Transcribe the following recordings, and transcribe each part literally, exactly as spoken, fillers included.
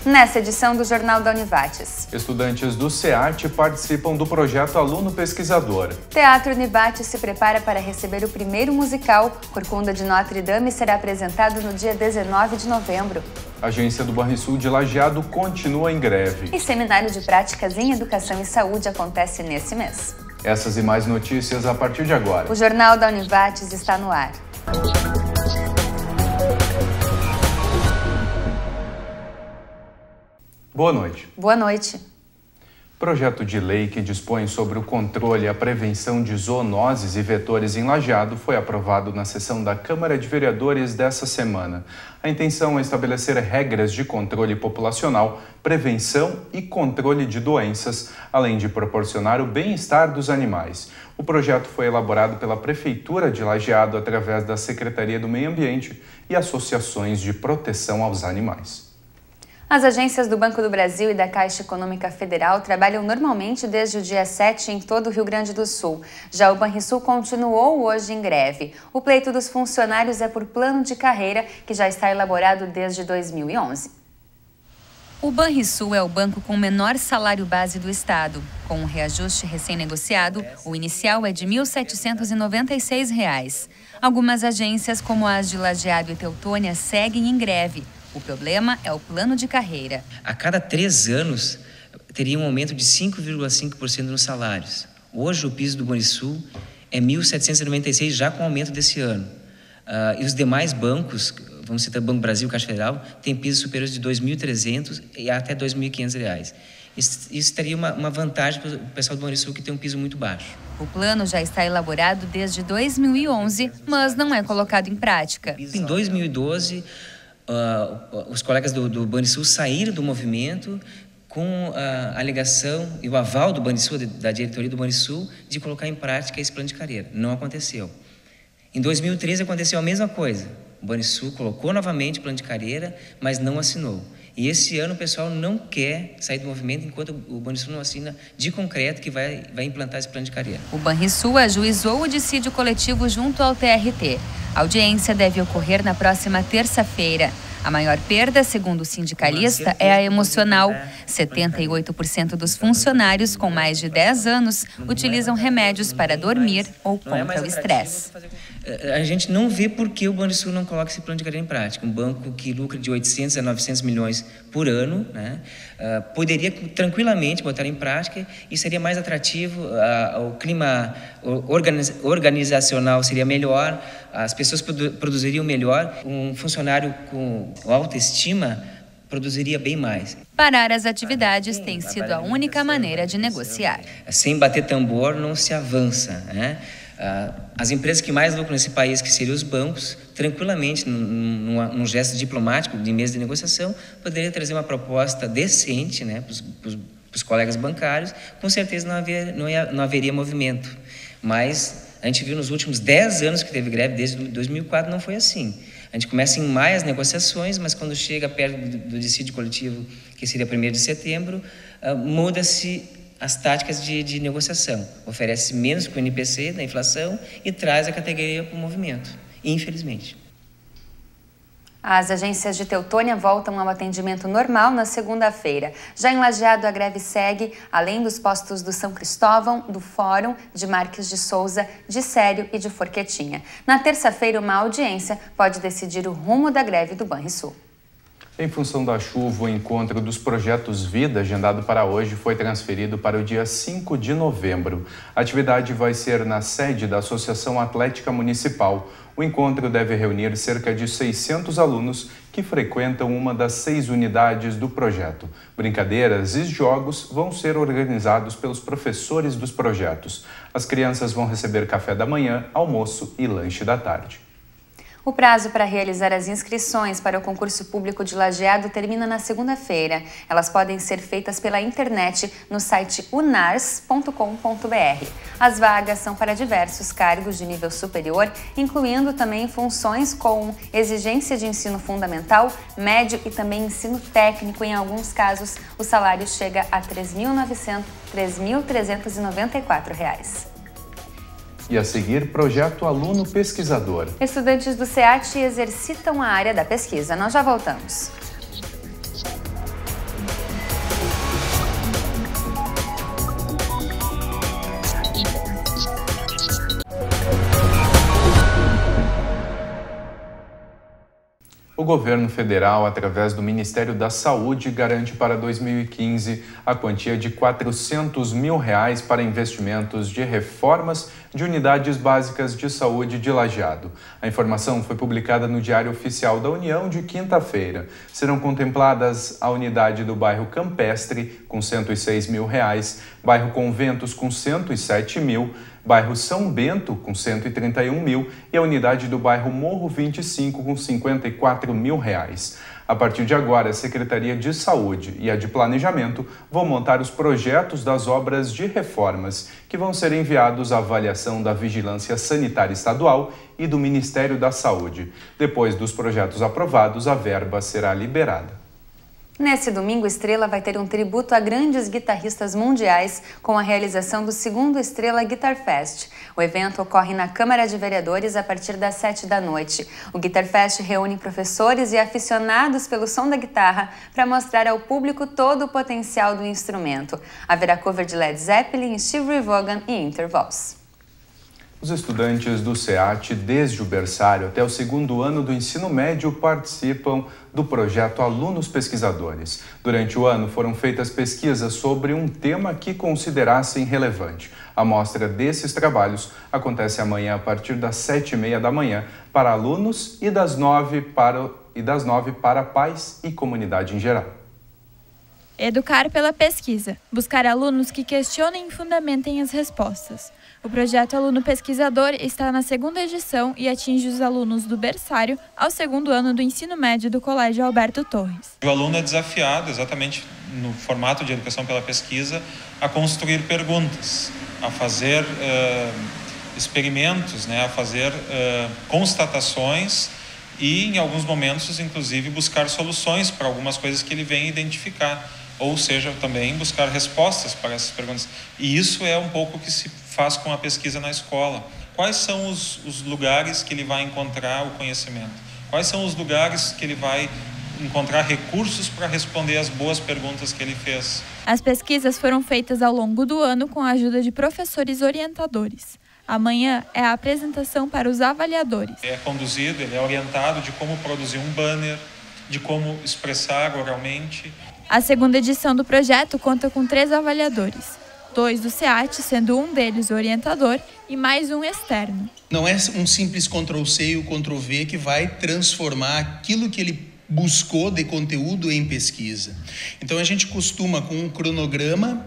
Nessa edição do Jornal da Univates. Estudantes do SEAT participam do projeto Aluno Pesquisador. Teatro Univates se prepara para receber o primeiro musical. Corcunda de Notre Dame será apresentado no dia dezenove de novembro. A agência do Banrisul de Lajeado continua em greve. E seminário de práticas em educação e saúde acontece nesse mês. Essas e mais notícias a partir de agora. O Jornal da Univates está no ar. Boa noite. Boa noite. Projeto de lei que dispõe sobre o controle e a prevenção de zoonoses e vetores em Lajeado foi aprovado na sessão da Câmara de Vereadores dessa semana. A intenção é estabelecer regras de controle populacional, prevenção e controle de doenças, além de proporcionar o bem-estar dos animais. O projeto foi elaborado pela Prefeitura de Lajeado através da Secretaria do Meio Ambiente e associações de proteção aos animais. As agências do Banco do Brasil e da Caixa Econômica Federal trabalham normalmente desde o dia sete em todo o Rio Grande do Sul. Já o Banrisul continuou hoje em greve. O pleito dos funcionários é por plano de carreira, que já está elaborado desde dois mil e onze. O Banrisul é o banco com menor salário base do estado. Com um reajuste recém-negociado, o inicial é de mil setecentos e noventa e seis reais. Algumas agências, como as de Lajeado e Teutônia, seguem em greve. O problema é o plano de carreira. A cada três anos, teria um aumento de cinco vírgula cinco por cento nos salários. Hoje, o piso do Banrisul é mil setecentos e noventa e seis, já com o aumento desse ano. Uh, e os demais bancos, vamos citar Banco Brasil, Caixa Federal, têm pisos superiores de dois mil e trezentos e até dois mil e quinhentos reais. Isso, isso teria uma, uma vantagem para o pessoal do Banrisul, que tem um piso muito baixo. O plano já está elaborado desde dois mil e onze, mas não é colocado em prática. Em dois mil e doze... Uh, os colegas do, do Banrisul saíram do movimento com a alegação e o aval do Banrisul, da diretoria do Banrisul, de colocar em prática esse plano de carreira. Não aconteceu. Em dois mil e treze aconteceu a mesma coisa. O Banrisul colocou novamente o plano de carreira, mas não assinou. E esse ano o pessoal não quer sair do movimento enquanto o Banrisul não assina de concreto que vai, vai implantar esse plano de carreira. O Banrisul ajuizou o dissídio coletivo junto ao T R T. A audiência deve ocorrer na próxima terça-feira. A maior perda, segundo o sindicalista, é a emocional. setenta e oito por cento dos funcionários com mais de dez anos utilizam remédios para dormir ou contra o estresse. A gente não vê por que o Banrisul não coloca esse plano de carreira em prática. Um banco que lucra de oitocentos a novecentos milhões por ano, né, uh, poderia tranquilamente botar em prática e seria mais atrativo, uh, o clima organiz, organizacional seria melhor, as pessoas produ produziriam melhor, um funcionário com autoestima produziria bem mais. Parar as atividades tem sido a única maneira de negociar. Sem bater tambor não se avança, né? As empresas que mais lucram nesse país, que seriam os bancos, tranquilamente, num, num gesto diplomático de mesa de negociação, poderia trazer uma proposta decente, né, para os colegas bancários. Com certeza não, havia, não, ia, não haveria movimento. Mas a gente viu nos últimos dez anos que teve greve, desde dois mil e quatro, não foi assim. A gente começa em maio as negociações, mas quando chega perto do, do dissídio coletivo, que seria primeiro de setembro, uh, muda-se as táticas de, de negociação. Oferece menos que o N P C da inflação e traz a categoria para o movimento, infelizmente. As agências de Teutônia voltam ao atendimento normal na segunda-feira. Já em Lajeado, a greve segue, além dos postos do São Cristóvão, do Fórum, de Marques de Souza, de Sério e de Forquetinha. Na terça-feira, uma audiência pode decidir o rumo da greve do Banrisul. Em função da chuva, o encontro dos projetos Vida, agendado para hoje, foi transferido para o dia cinco de novembro. A atividade vai ser na sede da Associação Atlética Municipal. O encontro deve reunir cerca de seiscentos alunos que frequentam uma das seis unidades do projeto. Brincadeiras e jogos vão ser organizados pelos professores dos projetos. As crianças vão receber café da manhã, almoço e lanche da tarde. O prazo para realizar as inscrições para o concurso público de Lajeado termina na segunda-feira. Elas podem ser feitas pela internet no site unars ponto com ponto br. As vagas são para diversos cargos de nível superior, incluindo também funções com exigência de ensino fundamental, médio e também ensino técnico. Em alguns casos, o salário chega a três mil trezentos e noventa e quatro reais. E a seguir, projeto Aluno Pesquisador. Estudantes do SEAT exercitam a área da pesquisa. Nós já voltamos. O governo federal, através do Ministério da Saúde, garante para dois mil e quinze a quantia de quatrocentos mil reais para investimentos de reformas de unidades básicas de saúde de Lajeado. A informação foi publicada no Diário Oficial da União de quinta-feira. Serão contempladas a unidade do bairro Campestre, com cento e seis mil reais, bairro Conventos, com cento e sete mil, bairro São Bento, com cento e trinta e um mil, e a unidade do bairro Morro vinte e cinco, com cinquenta e quatro mil reais. A partir de agora, a Secretaria de Saúde e a de Planejamento vão montar os projetos das obras de reformas, que vão ser enviados à avaliação da Vigilância Sanitária Estadual e do Ministério da Saúde. Depois dos projetos aprovados, a verba será liberada. Nesse domingo, Estrela vai ter um tributo a grandes guitarristas mundiais com a realização do segundo Estrela Guitar Fest. O evento ocorre na Câmara de Vereadores a partir das sete da noite. O Guitar Fest reúne professores e aficionados pelo som da guitarra para mostrar ao público todo o potencial do instrumento. Haverá cover de Led Zeppelin, Steve Ray Vaughan e Intervals. Os estudantes do SEAT, desde o berçário até o segundo ano do ensino médio, participam do projeto Alunos Pesquisadores. Durante o ano foram feitas pesquisas sobre um tema que considerassem relevante. A mostra desses trabalhos acontece amanhã a partir das sete e meia da manhã para alunos e das nove para, e das nove para pais e comunidade em geral. Educar pela pesquisa. Buscar alunos que questionem e fundamentem as respostas. O projeto Aluno Pesquisador está na segunda edição e atinge os alunos do berçário ao segundo ano do ensino médio do Colégio Alberto Torres. O aluno é desafiado, exatamente no formato de educação pela pesquisa, a construir perguntas, a fazer uh, experimentos, né, a fazer uh, constatações e, em alguns momentos, inclusive, buscar soluções para algumas coisas que ele vem identificar. Ou seja, também buscar respostas para essas perguntas. E isso é um pouco o que se faz com a pesquisa na escola. Quais são os, os lugares que ele vai encontrar o conhecimento? Quais são os lugares que ele vai encontrar recursos para responder as boas perguntas que ele fez? As pesquisas foram feitas ao longo do ano com a ajuda de professores orientadores. Amanhã é a apresentação para os avaliadores. É conduzido, ele é orientado de como produzir um banner, de como expressar oralmente. A segunda edição do projeto conta com três avaliadores. Dois do SEAT, sendo um deles o orientador, e mais um externo. Não é um simples control C e o control V que vai transformar aquilo que ele buscou de conteúdo em pesquisa. Então a gente costuma, com um cronograma,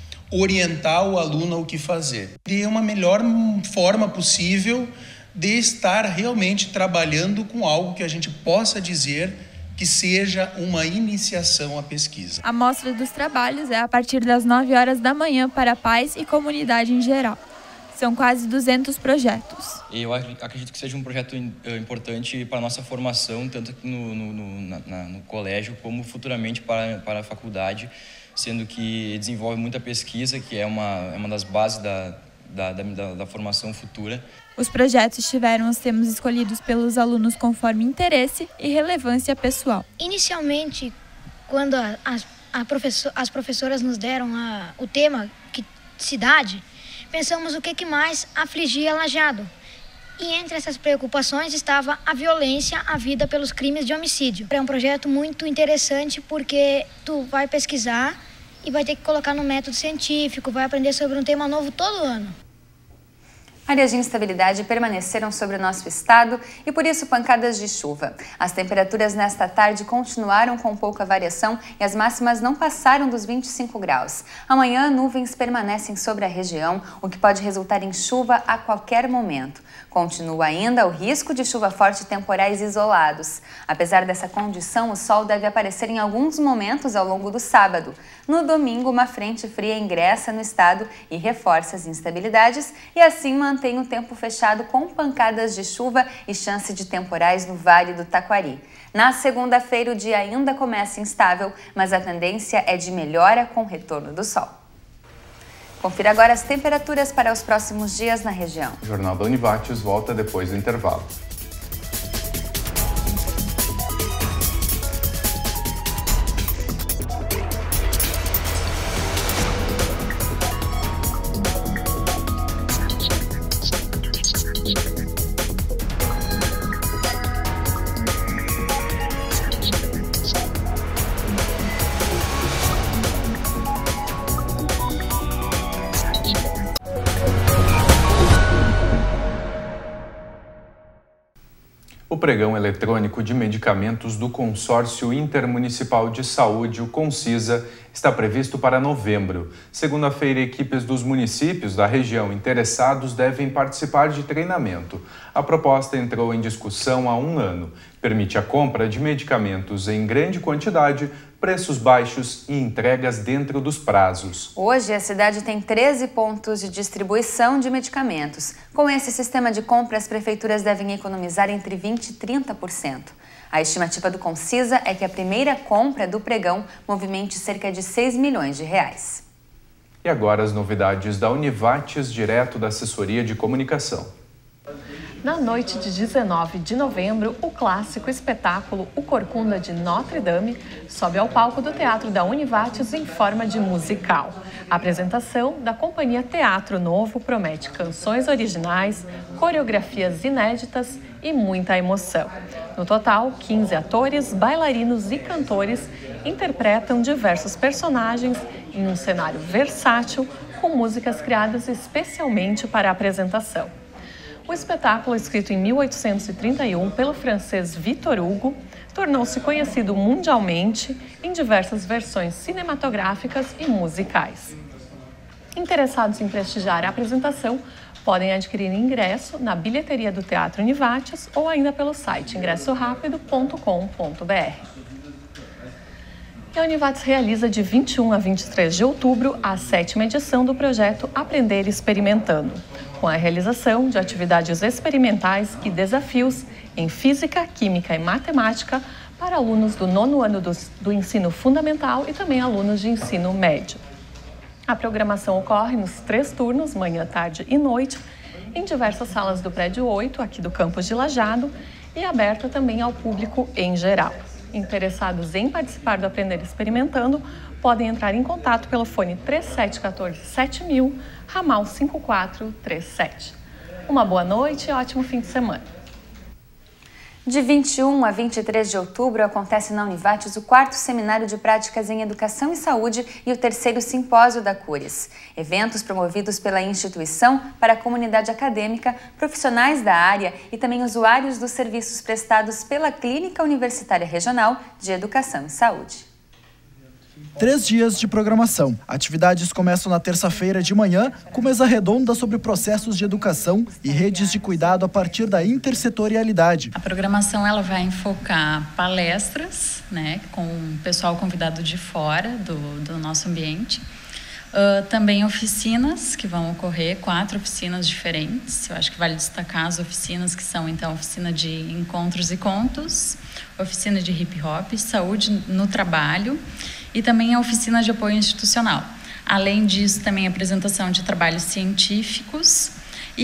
orientar o aluno ao que fazer. E é uma melhor forma possível de estar realmente trabalhando com algo que a gente possa dizer que seja uma iniciação à pesquisa. A mostra dos trabalhos é a partir das nove horas da manhã para pais e comunidade em geral. São quase duzentos projetos. Eu acredito que seja um projeto importante para a nossa formação, tanto no, no, no, na, no colégio como futuramente para, para a faculdade, sendo que desenvolve muita pesquisa, que é uma, é uma das bases da, da, da, da formação futura. Os projetos tiveram os temas escolhidos pelos alunos conforme interesse e relevância pessoal. Inicialmente, quando a, a professor, as professoras nos deram a, o tema que, cidade, pensamos o que, que mais afligia Lajeado. E entre essas preocupações estava a violência havida pelos crimes de homicídio. É um projeto muito interessante porque tu vai pesquisar e vai ter que colocar no método científico, vai aprender sobre um tema novo todo ano. Áreas de instabilidade permaneceram sobre o nosso estado e, por isso, pancadas de chuva. As temperaturas nesta tarde continuaram com pouca variação e as máximas não passaram dos vinte e cinco graus. Amanhã, nuvens permanecem sobre a região, o que pode resultar em chuva a qualquer momento. Continua ainda o risco de chuva forte e temporais isolados. Apesar dessa condição, o sol deve aparecer em alguns momentos ao longo do sábado. No domingo, uma frente fria ingressa no estado e reforça as instabilidades e, assim, mantém o tempo fechado com pancadas de chuva e chance de temporais no Vale do Taquari. Na segunda-feira, o dia ainda começa instável, mas a tendência é de melhora com o retorno do sol. Confira agora as temperaturas para os próximos dias na região. O Jornal da Univates volta depois do intervalo. pregão eletrônico de medicamentos do Consórcio Intermunicipal de Saúde, o Concisa, está previsto para novembro. Segunda-feira, equipes dos municípios da região interessados devem participar de treinamento. A proposta entrou em discussão há um ano. Permite a compra de medicamentos em grande quantidade, preços baixos e entregas dentro dos prazos. Hoje, a cidade tem treze pontos de distribuição de medicamentos. Com esse sistema de compra, as prefeituras devem economizar entre vinte e trinta por cento. A estimativa do Concisa é que a primeira compra do pregão movimente cerca de seis milhões de reais. E agora as novidades da Univates, direto da Assessoria de Comunicação. Na noite de dezenove de novembro, o clássico espetáculo O Corcunda de Notre Dame sobe ao palco do Teatro da Univates em forma de musical. A apresentação da Companhia Teatro Novo promete canções originais, coreografias inéditas e muita emoção. No total, quinze atores, bailarinos e cantores interpretam diversos personagens em um cenário versátil com músicas criadas especialmente para a apresentação. O espetáculo, escrito em mil oitocentos e trinta e um pelo francês Victor Hugo, tornou-se conhecido mundialmente em diversas versões cinematográficas e musicais. Interessados em prestigiar a apresentação podem adquirir ingresso na bilheteria do Teatro Univates ou ainda pelo site ingresso rápido ponto com ponto br. E a Univates realiza de vinte e um a vinte e três de outubro a sétima edição do projeto Aprender Experimentando, com a realização de atividades experimentais e desafios em Física, Química e Matemática para alunos do nono ano do, do ensino fundamental e também alunos de ensino médio. A programação ocorre nos três turnos, manhã, tarde e noite, em diversas salas do prédio oito, aqui do campus de Lajeado, e aberta também ao público em geral. Interessados em participar do Aprender Experimentando podem entrar em contato pelo fone três sete um quatro sete mil, ramal cinco quatro três sete. Uma boa noite e ótimo fim de semana. De vinte e um a vinte e três de outubro acontece na Univates o quarto Seminário de Práticas em Educação e Saúde e o terceiro Simpósio da Cures. Eventos promovidos pela instituição para a comunidade acadêmica, profissionais da área e também usuários dos serviços prestados pela Clínica Universitária Regional de Educação e Saúde. Três dias de programação. Atividades começam na terça-feira de manhã, com mesa redonda sobre processos de educação e redes de cuidado a partir da intersetorialidade. A programação ela vai enfocar palestras, né, com o pessoal convidado de fora do, do nosso ambiente. Uh, também oficinas que vão ocorrer, quatro oficinas diferentes. Eu acho que vale destacar as oficinas que são, então, oficina de encontros e contos, oficina de hip hop, saúde no trabalho e também a oficina de apoio institucional. Além disso, também a apresentação de trabalhos científicos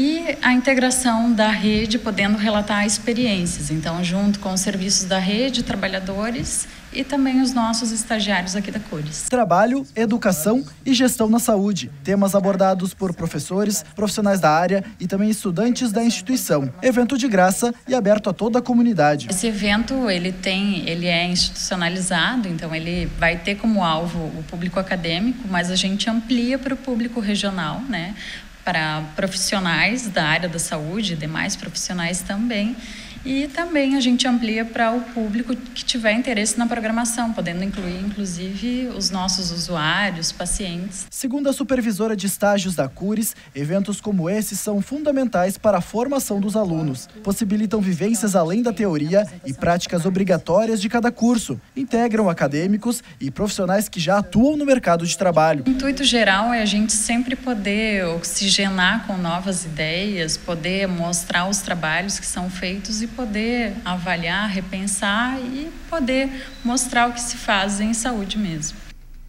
e a integração da rede, podendo relatar experiências. Então, junto com os serviços da rede, trabalhadores e também os nossos estagiários aqui da Cures. Trabalho, educação e gestão na saúde. Temas abordados por professores, profissionais da área e também estudantes da instituição. Evento de graça e aberto a toda a comunidade. Esse evento ele tem, ele é institucionalizado, então ele vai ter como alvo o público acadêmico, mas a gente amplia para o público regional, né? Para profissionais da área da saúde, demais profissionais também. E também a gente amplia para o público que tiver interesse na programação, podendo incluir, inclusive, os nossos usuários, pacientes. Segundo a supervisora de estágios da Cures, eventos como esse são fundamentais para a formação dos alunos. Possibilitam vivências além da teoria e práticas obrigatórias de cada curso. Integram acadêmicos e profissionais que já atuam no mercado de trabalho. O intuito geral é a gente sempre poder oxigenar com novas ideias, poder mostrar os trabalhos que são feitos e poder avaliar, repensar e poder mostrar o que se faz em saúde mesmo.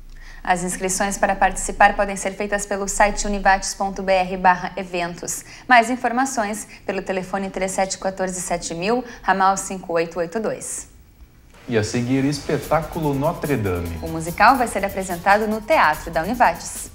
As inscrições para participar podem ser feitas pelo site univates ponto br barra eventos. Mais informações pelo telefone três sete um quatro sete mil, ramal cinco oito oito dois. E a seguir, espetáculo Notre Dame. O musical vai ser apresentado no Teatro da Univates.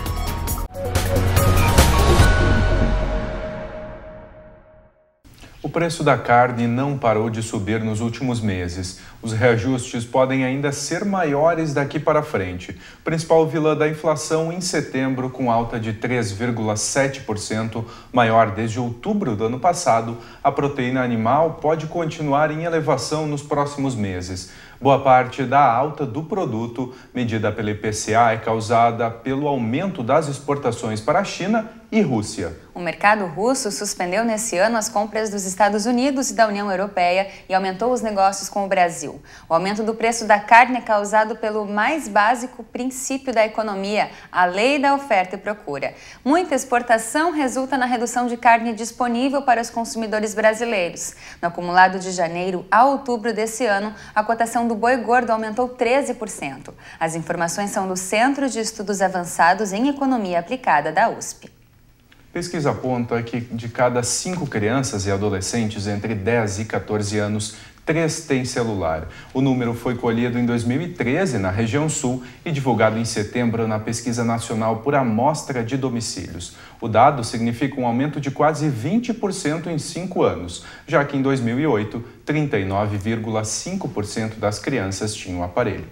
O preço da carne não parou de subir nos últimos meses. Os reajustes podem ainda ser maiores daqui para frente. Principal vilã da inflação em setembro, com alta de três vírgula sete por cento, maior desde outubro do ano passado, a proteína animal pode continuar em elevação nos próximos meses. Boa parte da alta do produto, medida pelo I P C A, é causada pelo aumento das exportações para a China e Rússia. O mercado russo suspendeu nesse ano as compras dos Estados Unidos e da União Europeia e aumentou os negócios com o Brasil. O aumento do preço da carne é causado pelo mais básico princípio da economia, a lei da oferta e procura. Muita exportação resulta na redução de carne disponível para os consumidores brasileiros. No acumulado de janeiro a outubro desse ano, a cotação do boi gordo aumentou treze por cento. As informações são do Centro de Estudos Avançados em Economia Aplicada da U S P. Pesquisa aponta que de cada cinco crianças e adolescentes entre dez e quatorze anos, três têm celular. O número foi colhido em dois mil e treze na região sul e divulgado em setembro na Pesquisa Nacional por Amostra de Domicílios. O dado significa um aumento de quase vinte por cento em cinco anos, já que em dois mil e oito, trinta e nove vírgula cinco por cento das crianças tinham aparelho.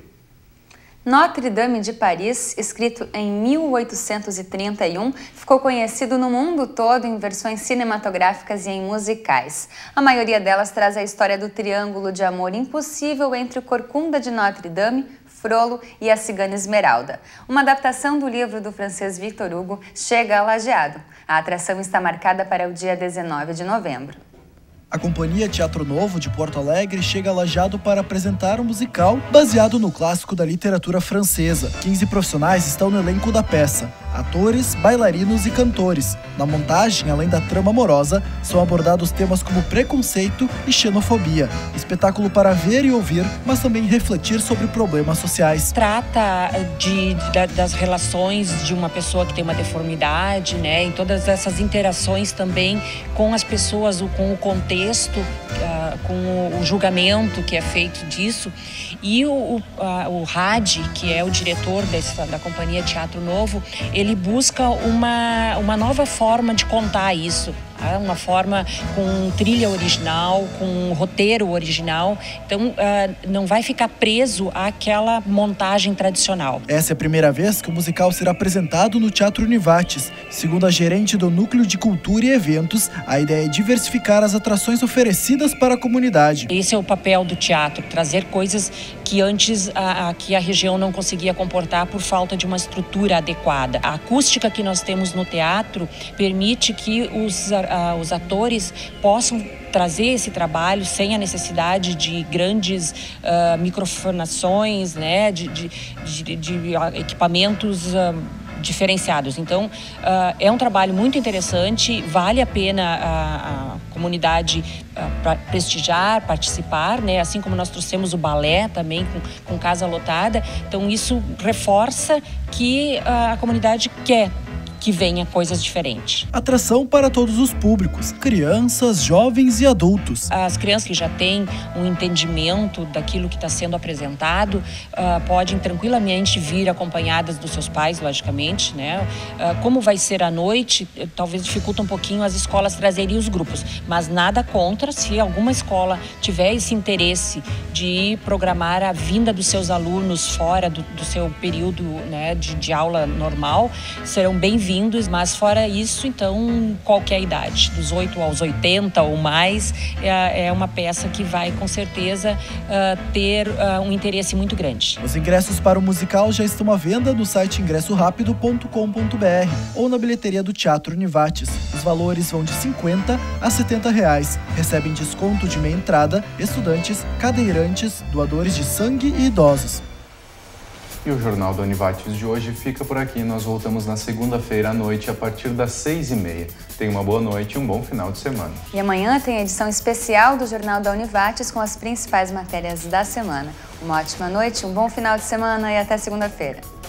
Notre Dame de Paris, escrito em mil oitocentos e trinta e um, ficou conhecido no mundo todo em versões cinematográficas e em musicais. A maioria delas traz a história do triângulo de amor impossível entre o Corcunda de Notre Dame, Frollo e a cigana Esmeralda. Uma adaptação do livro do francês Victor Hugo chega a Lajeado. A atração está marcada para o dia dezenove de novembro. A Companhia Teatro Novo de Porto Alegre chega a Lajeado para apresentar um musical baseado no clássico da literatura francesa. quinze profissionais estão no elenco da peça, atores, bailarinos e cantores. Na montagem, além da trama amorosa, são abordados temas como preconceito e xenofobia. Espetáculo para ver e ouvir, mas também refletir sobre problemas sociais. Trata de, de, das relações de uma pessoa que tem uma deformidade, né? Em todas essas interações também com as pessoas, com o contexto, Uh, com o julgamento que é feito disso. E o, o, uh, o Hadi, que é o diretor dessa, da Companhia Teatro Novo, ele busca uma, uma nova forma de contar isso. Uma forma com trilha original, com roteiro original. Então, uh, não vai ficar preso àquela montagem tradicional. Essa é a primeira vez que o musical será apresentado no Teatro Univates. Segundo a gerente do Núcleo de Cultura e Eventos, a ideia é diversificar as atrações oferecidas para a comunidade. Esse é o papel do teatro, trazer coisas que antes a, aqui a região não conseguia comportar por falta de uma estrutura adequada. A acústica que nós temos no teatro permite que os Uh, os atores possam trazer esse trabalho sem a necessidade de grandes uh, microfonações, né, de, de, de, de equipamentos uh, diferenciados. Então, uh, é um trabalho muito interessante, vale a pena a, a comunidade uh, prestigiar, participar, né? Assim como nós trouxemos o balé também com, com casa lotada. Então, isso reforça que uh, a comunidade quer que venha coisas diferentes. Atração para todos os públicos, crianças, jovens e adultos. As crianças que já têm um entendimento daquilo que está sendo apresentado uh, podem tranquilamente vir acompanhadas dos seus pais, logicamente, né? Uh, como vai ser à noite, talvez dificulta um pouquinho as escolas trazerem os grupos, mas nada contra se alguma escola tiver esse interesse de programar a vinda dos seus alunos fora do, do seu período, né, de, de aula normal, serão bem-vindos. Mas fora isso, então, qualquer idade, dos oito aos oitenta ou mais, é, é uma peça que vai, com certeza, uh, ter uh, um interesse muito grande. Os ingressos para o musical já estão à venda no site ingresso rápido ponto com ponto br ou na bilheteria do Teatro Univates. Os valores vão de cinquenta a setenta reais. Recebem desconto de meia entrada estudantes, cadeirantes, doadores de sangue e idosos. E o Jornal da Univates de hoje fica por aqui. Nós voltamos na segunda-feira à noite, a partir das seis e meia. Tenha uma boa noite e um bom final de semana. E amanhã tem a edição especial do Jornal da Univates com as principais matérias da semana. Uma ótima noite, um bom final de semana e até segunda-feira.